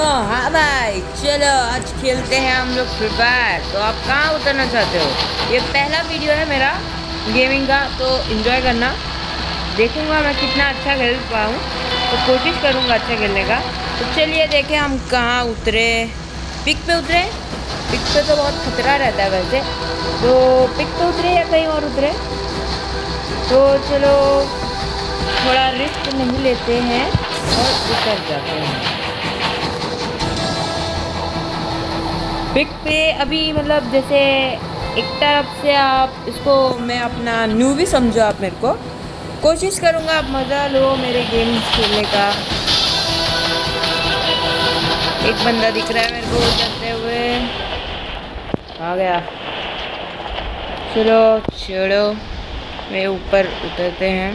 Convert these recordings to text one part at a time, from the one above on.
हाँ भाई, चलो आज खेलते हैं हम लोग फ्री फायर। तो आप कहाँ उतरना चाहते हो? ये पहला वीडियो है मेरा गेमिंग का, तो एंजॉय करना। देखूंगा मैं कितना अच्छा खेल पाऊँ, तो कोशिश करूँगा अच्छा खेलने का। तो चलिए देखें हम कहाँ उतरे। पिक पे उतरे। पिक पे तो बहुत खतरा रहता है वैसे, तो पिक पे उतरे या कहीं और उतरे। तो चलो थोड़ा रिस्क नहीं लेते हैं और उतर जाते हैं पिक पे। अभी मतलब जैसे एक तरफ से आप इसको, मैं अपना न्यू भी समझो आप मेरे को। कोशिश करूँगा आप मज़ा लो मेरे गेम खेलने का। एक बंदा दिख रहा है मेरे को उतरते हुए, आ गया। चलो छोड़ो, मैं ऊपर उतरते हैं।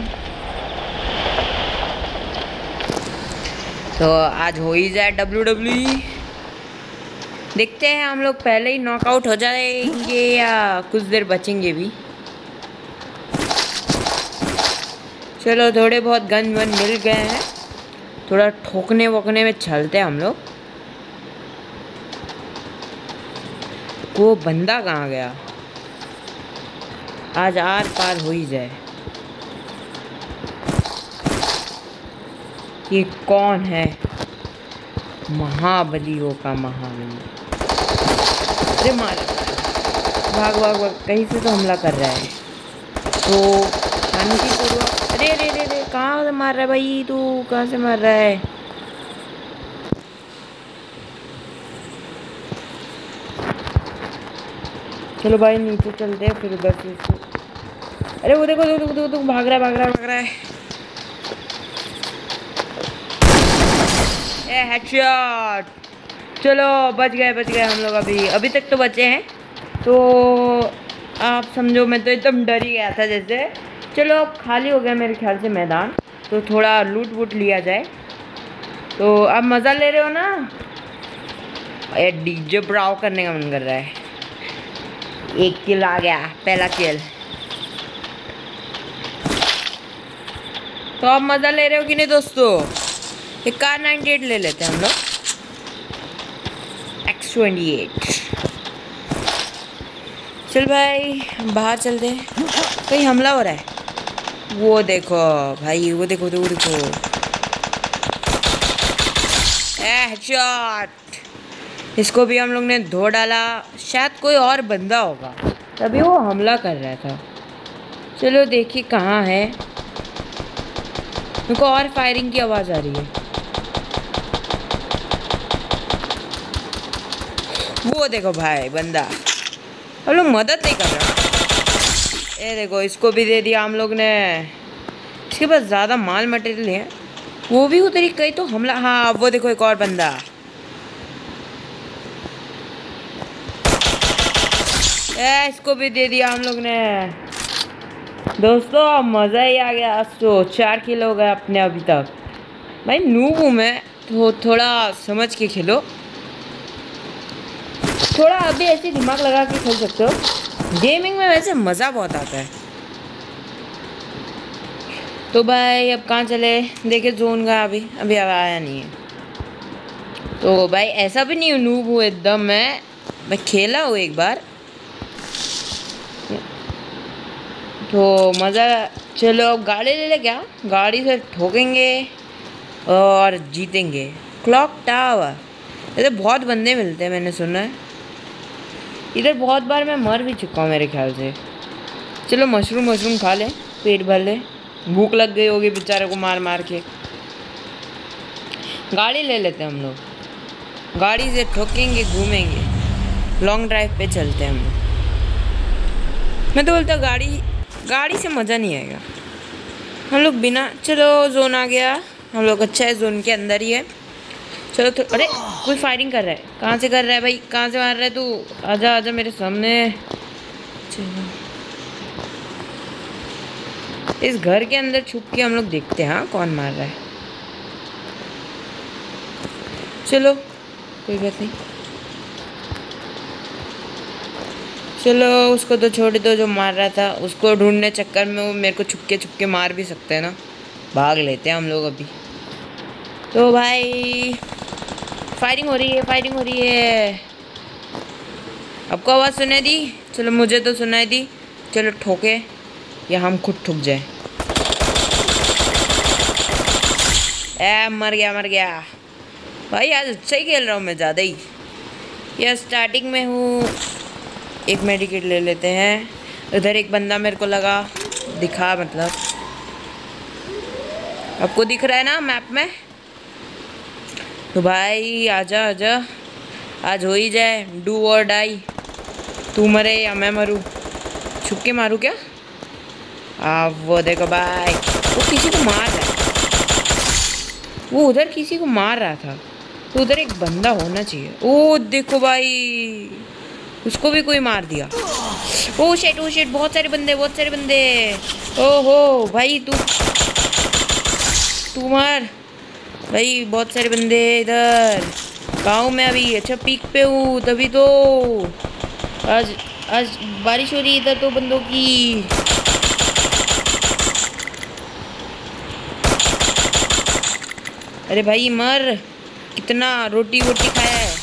तो आज हो ही जाए WWE। देखते हैं हम लोग पहले ही नॉकआउट हो जाएंगे या कुछ देर बचेंगे भी। चलो थोड़े बहुत गन वन मिल गए हैं, थोड़ा ठोकने वोकने में चलते हैं हम लोग। वो बंदा कहाँ गया? आज आर पार हो ही जाए। ये कौन है? महाबलियों का महाबली। अरे मार, भाग भाग भाग, कहीं से तो हमला कर रहा है। तो शांतिपूर्वक। अरे रे रे रे, कहाँ से मार रहा है भाई? तू कहाँ से मार रहा है? चलो भाई नीचे चलते हैं फिर उधर से इसको। अरे वो देखो देखो देखो देखो, भाग रहा है भाग रहा है भाग रहा है। A headshot. चलो बच गए हम लोग। अभी तक तो बचे हैं। तो आप समझो मैं तो एकदम डर ही गया था जैसे। चलो अब खाली हो गया मेरे ख्याल से मैदान, तो थोड़ा लूट वूट लिया जाए। तो अब मज़ा ले रहे हो ना? ये डीजे ब्राव करने का मन कर रहा है। एक किल आ गया, पहला किल। तो आप मज़ा ले रहे हो कि नहीं दोस्तों? एक कार 98 ले लेते हैं हम लोग। X28। चल भाई बाहर चलते हैं, कहीं हमला हो रहा है। वो देखो भाई, वो देखो देखो देखो। हेडशॉट। इसको भी हम लोग ने धो डाला। शायद कोई और बंदा होगा, तभी वो हमला कर रहा था। चलो देखिए कहाँ है। मेरे को और फायरिंग की आवाज़ आ रही है। वो देखो भाई बंदा, हम लोग मदद नहीं कर रहा। ये देखो इसको भी दे दिया हम लोग ने। इसके पास ज़्यादा माल मटेरियल है, वो भी उतरी कहीं तो हमला। हाँ वो देखो एक और बंदा। इसको भी दे दिया हम लोग ने। दोस्तों मज़ा ही आ गया। तो 4 किल हो गए अपने अभी तक। भाई नूब हूँ मैं, तो थोड़ा समझ के खेलो। थोड़ा अभी ऐसे दिमाग लगा के खेल सकते हो। गेमिंग में वैसे मज़ा बहुत आता है। तो भाई अब कहाँ चले? देखे जोन का अभी आया नहीं है। तो भाई ऐसा भी नहीं नूब हूँ एकदम मैं खेला हूँ एक बार, तो मज़ा। चलो अब गाड़ी ले ले, क्या गाड़ी से ठोकेंगे और जीतेंगे। क्लॉक टावर, इधर बहुत बंदे मिलते हैं मैंने सुना है। इधर बहुत बार मैं मर भी चुका हूँ मेरे ख्याल से। चलो मशरूम खा लें, पेट भर ले। भूख लग गई होगी बेचारे को मार मार के। गाड़ी ले लेते हैं हम लोग, गाड़ी से ठोकेंगे, घूमेंगे, लॉन्ग ड्राइव पे चलते हैं हम लोग। मैं तो बोलता गाड़ी से मज़ा नहीं आएगा हम लोग बिना। चलो जोन आ गया, हम लोग अच्छा है जोन के अंदर ही है। चलो तो, अरे कोई फायरिंग कर रहा है। कहाँ से कर रहा है भाई? कहाँ से मार रहा है तू? आजा आजा मेरे सामने। चलो इस घर के अंदर छुप के हम लोग देखते हैं हाँ कौन मार रहा है। चलो कोई बात नहीं। चलो उसको तो छोड़ दो, जो मार रहा था उसको ढूंढने चक्कर में वो मेरे को छुपके मार भी सकते हैं ना। भाग लेते हैं हम लोग अभी। तो भाई फायरिंग हो रही है, फायरिंग हो रही है। आपको आवाज़ सुनाई दी? चलो मुझे तो सुनाई दी। चलो ठोके या हम खुद ठुक जाए। मर गया, मर गया भाई। आज अच्छा ही खेल रहा हूँ मैं, ज़्यादा ही। यह स्टार्टिंग में हूँ। एक मेडिकेट ले लेते हैं। उधर एक बंदा मेरे को लगा दिखा, मतलब आपको दिख रहा है ना मैप में? तो भाई आजा आजा, आज हो ही जाए। डू और डाई, तू मरे या मैं मरूं। छुप के मारूं क्या? वो देखो भाई, वो किसी को मार रहा है। वो उधर किसी को मार रहा था, तो उधर एक बंदा होना चाहिए। ओ देखो भाई, उसको भी कोई मार दिया। ओ शिट, ओ शिट, बहुत सारे बंदे, बहुत सारे बंदे। ओहो भाई, तू मार भाई। बहुत सारे बंदे इधर। गाँव में अभी अच्छा पीक पे हूँ, तभी तो आज आज बारिश हो रही है इधर तो बंदों की। अरे भाई मर, कितना रोटी वोटी खाया है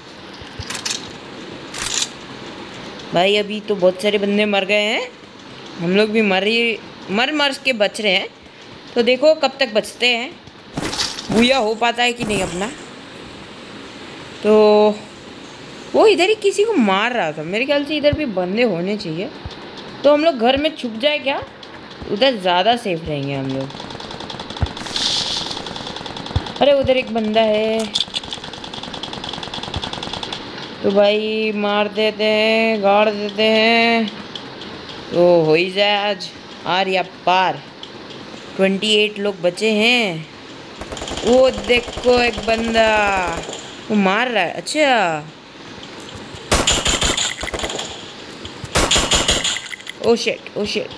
भाई। अभी तो बहुत सारे बंदे मर गए हैं, हम लोग भी मर के बच रहे हैं। तो देखो कब तक बचते हैं, बुया हो पाता है कि नहीं अपना। तो वो इधर ही किसी को मार रहा था, मेरे ख्याल से इधर भी बंदे होने चाहिए। तो हम लोग घर में छुप जाए क्या? उधर ज़्यादा सेफ रहेंगे हम लोग। अरे उधर एक बंदा है, तो भाई मार देते हैं, गाड़ देते हैं। तो हो ही जाए आज आर या पार। 28 लोग बचे हैं। वो देखो एक बंदा, वो मार रहा है। अच्छा, ओ शिट, ओ शिट।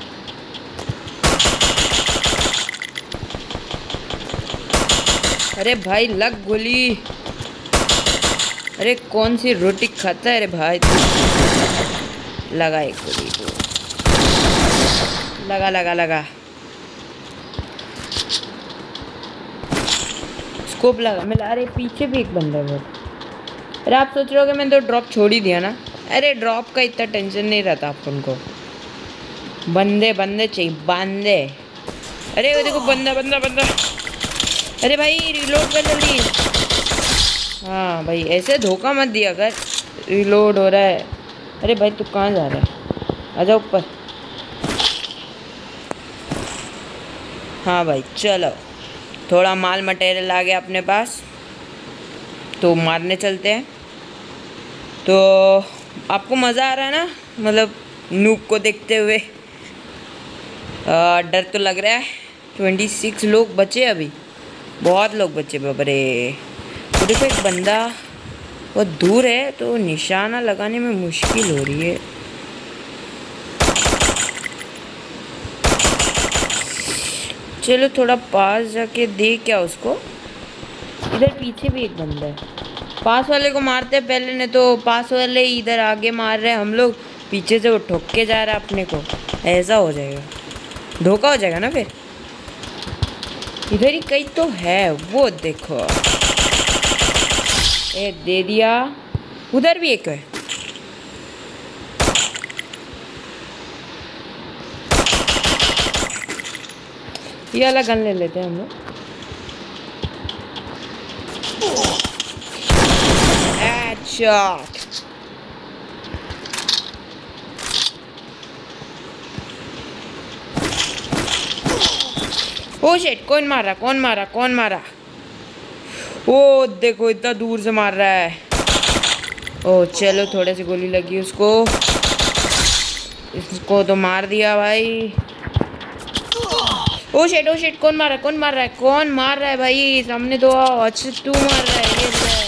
अरे भाई लग गोली। अरे कौन सी रोटी खाता है रे भाई तू? लगा एक गोली को, लगा लगा लगा। स्कोप लगा मिला। अरे पीछे भी एक बंदा है। अरे आप सोच रहे हो कि मैंने तो ड्रॉप छोड़ ही दिया ना? अरे ड्रॉप का इतना टेंशन नहीं रहता अपन को, बंदे बंदे चाहिए, बंदे। अरे वो देखो बंदा बंदा बंदा। अरे भाई रिलोड कर जल्दी। हाँ भाई, ऐसे धोखा मत दिया कर, रिलोड हो रहा है। अरे भाई तू कहाँ जा रहा है? आजा ऊपर। हाँ भाई चलो, थोड़ा माल मटेरियल आ गया अपने पास, तो मारने चलते हैं। तो आपको मज़ा आ रहा है ना, मतलब नूब को देखते हुए? डर तो लग रहा है। 26 लोग बचे अभी, बहुत लोग बचे बाबरे। तो देखो एक बंदा बहुत दूर है, तो निशाना लगाने में मुश्किल हो रही है। चलो थोड़ा पास जाके देख क्या उसको। इधर पीछे भी एक बंदा है, पास वाले को मारते हैं पहले, ने तो पास वाले इधर आगे मार रहे हैं, हम लोग पीछे से वो ठोक के जा रहा है अपने को। ऐसा हो जाएगा, धोखा हो जाएगा ना फिर। इधर ही कहीं तो है, वो देखो एक दे दिया। उधर भी एक है। ये वाला गन ले लेते हैं हम लोग। हेडशॉट। ओ शिट, कौन मारा, कौन मारा, कौन मारा? ओ देखो इतना दूर से मार रहा है। ओ चलो, थोड़े से गोली लगी उसको, इसको तो मार दिया भाई। ओ शिट, ओ शिट, कौन मार रहा है, कौन मार रहा है, कौन मार रहा है भाई? सामने तो आओ। अच्छा तू मार रहा है, ये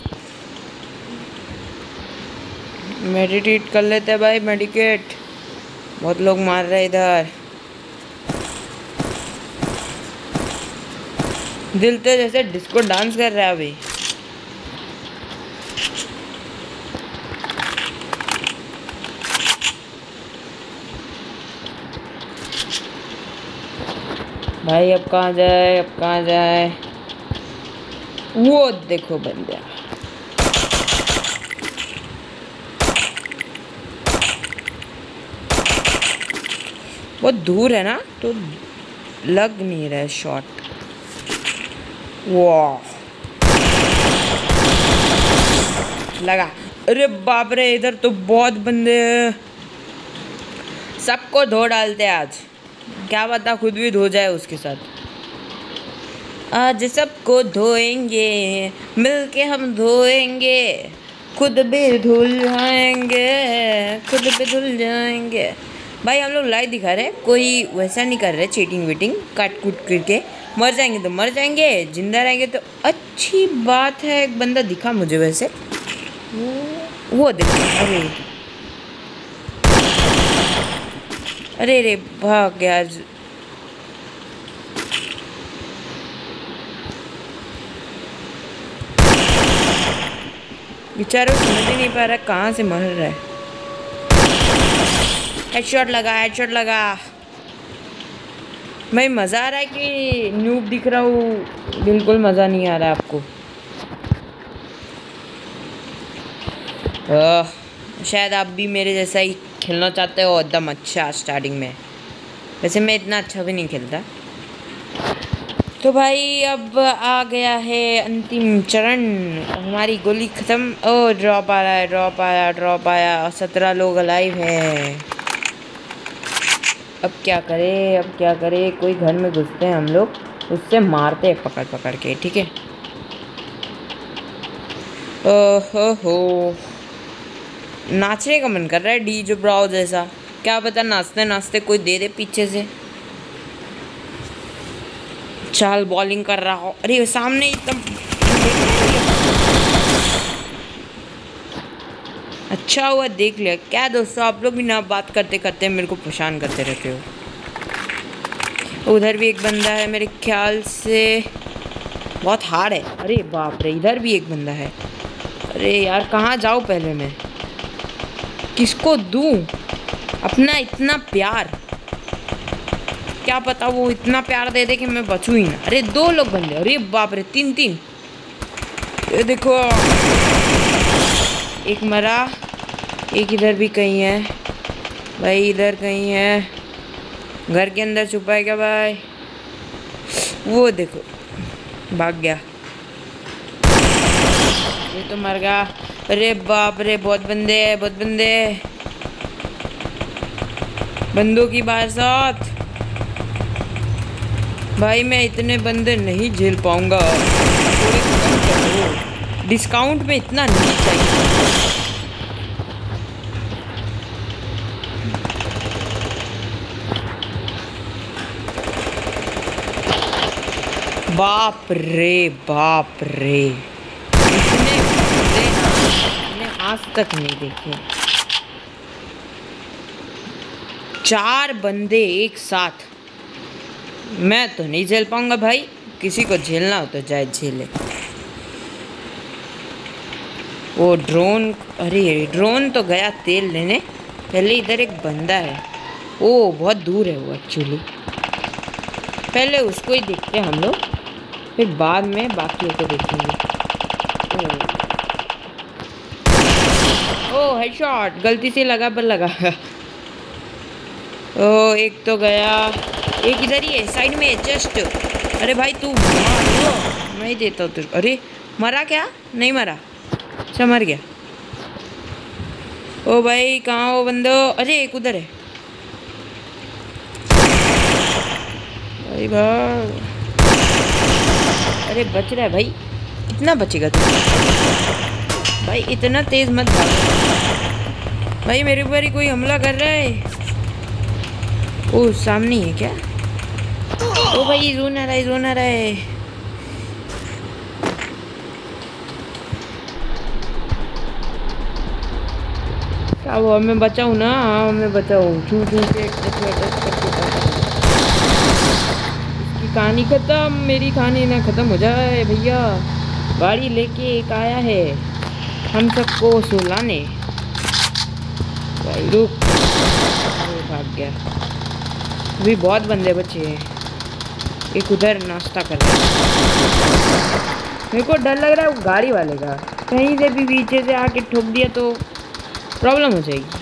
मेडिटेट कर लेते हैं भाई, मेडिकेट। बहुत लोग मार रहे हैं इधर। दिल तो जैसे डिस्को डांस कर रहा है अभी। भाई अब कहाँ जाए, अब कहाँ जाए? वो देखो बंदे बहुत दूर है ना, तो लग नहीं रहा है शॉट। वाह लगा। अरे बाप रे, इधर तो बहुत बंदे हैं। सबको धो डालते हैं आज, क्या पता खुद भी धो जाए उसके साथ। आज सबको धोएंगे, मिलके हम धोएंगे, खुद भी धुल जाएंगे, खुद भी धुल जाएंगे। भाई हम लोग लाइव दिखा रहे, कोई वैसा नहीं कर रहे चीटिंग वीटिंग काट कूट करके। मर जाएंगे तो मर जाएंगे, जिंदा रहेंगे तो अच्छी बात है। एक बंदा दिखा मुझे वैसे, वो देखो। अरे अरे रे भाग गया। बेचारा समझ ही नहीं पा रहा कहाँ से मर रहा है। हेडशॉट लगा, हेडशॉट लगा। भाई मज़ा आ रहा है कि न्यूब दिख रहा हूँ? बिल्कुल मज़ा नहीं आ रहा है आपको। शायद आप भी मेरे जैसा ही खेलना चाहते हो एकदम अच्छा स्टार्टिंग में। वैसे मैं इतना अच्छा भी नहीं खेलता। तो भाई अब आ गया है अंतिम चरण, हमारी गोली ख़त्म। ओ ड्रॉप आ रहा है, ड्रॉप आया, ड्रॉप आया। 17 लोग अलाइव हैं। अब क्या करें, अब क्या करें? कोई घर में घुसते हैं हम लोग, उससे मारते हैं पकड़ पकड़ के, ठीक है। हो नाचने का मन कर रहा है डीजे ब्राउ जैसा। क्या पता नाचते नाचते कोई दे दे पीछे से। चाल बॉलिंग कर रहा हो। अरे सामने एकदम अच्छा हुआ देख लिया। क्या दोस्तों, आप लोग भी ना बात करते करते मेरे को परेशान करते रहते हो। उधर भी एक बंदा है मेरे ख्याल से, बहुत हार्ड है। अरे बाप रे, इधर भी एक बंदा है। अरे यार कहाँ जाऊँ पहले मैं, किसको दूँ अपना इतना प्यार? क्या पता वो इतना प्यार दे दे कि मैं बचूँ ही ना। अरे 2 लोग बंदे, अरे बाप रे 3-3। ये देखो, एक मरा, एक इधर भी कहीं है। भाई इधर कहीं है, घर के अंदर छुपा है क्या भाई? वो देखो भाग गया, ये तो मर गया। अरे बाप रे, बहुत बंदे हैं, बहुत बंदे। बंदों की बरसात। भाई मैं इतने बंदे नहीं झेल पाऊंगा, थोड़े कम करो। डिस्काउंट में इतना नहीं चाहिए। बाप रे बाप रे, इतने बंदे मैंने आज तक नहीं देखे। 4 बंदे एक साथ, मैं तो नहीं झेल पाऊंगा भाई। किसी को झेलना हो तो जाए झेले। वो ड्रोन, अरे ड्रोन तो गया तेल लेने। पहले इधर एक बंदा है, ओ बहुत दूर है वो एक्चुअली। पहले उसको ही देखते हैं हम लोग, फिर बाद में बाकियों को देखेंगे। ओ हेडशॉट, गलती से लगा पर लगा। ओ एक तो गया, एक इधर ही है साइड में जस्ट। अरे भाई तू मार, मैं ही देता हूँ तुझको। अरे मरा क्या? नहीं मरा, अच्छा मर गया। ओ भाई कहाँ हो बंदो? अरे एक उधर है भाई, भाग। अरे बच रहा है भाई, कितना बचेगा तू? भाई इतना तेज मत भाग भाई, मेरे ऊपर ही कोई हमला कर रहा है। ओ सामने है क्या? ओ भाई जोन आ रहा है, जोन आ रहा है। क्या वो मैं बचाऊँ ना? हाँ मैं बचाऊँ, छू छू के इसकी कहानी खत्म, मेरी कहानी ना खत्म हो जाए भैया। गाड़ी लेके एक आया है हम सबको सुलाने। भाई रुक, भाग गया। अभी बहुत बंदे बचे हैं, एक उधर नाश्ता कर रहा है। मेरे को डर लग रहा है वो गाड़ी वाले का, कहीं से भी पीछे से आके ठोक दिया तो प्रॉब्लम हो जाएगी।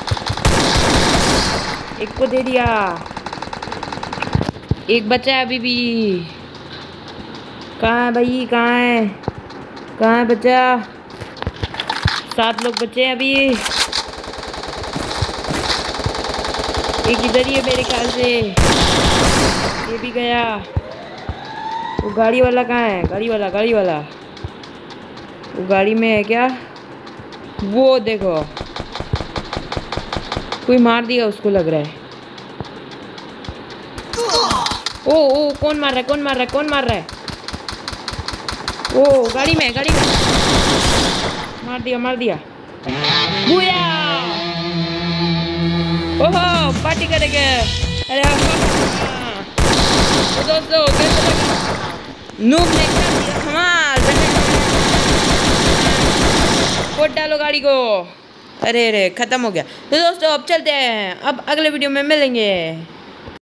एक को दे दिया, एक बचा है अभी भी। कहाँ है भाई, कहाँ है, कहाँ है बच्चा? 7 लोग बचे हैं अभी। एक इधर ही है मेरे ख्याल से, ये भी गया। वो गाड़ी वाला कहाँ है? गाड़ी वाला वो गाड़ी में है क्या? वो देखो, कोई मार दिया उसको लग रहा है। ओ कौन मार रहा है? ओ गाड़ी में मार दिया। बुया! ओहो, पार्टी करेंगे। अरे तो दोस्तों कैसे लगा? नूब ने कर दिया धमाल। फोड़ डालो गाड़ी को। अरे खत्म हो गया। तो दोस्तों अब चलते हैं, अब अगले वीडियो में मिलेंगे।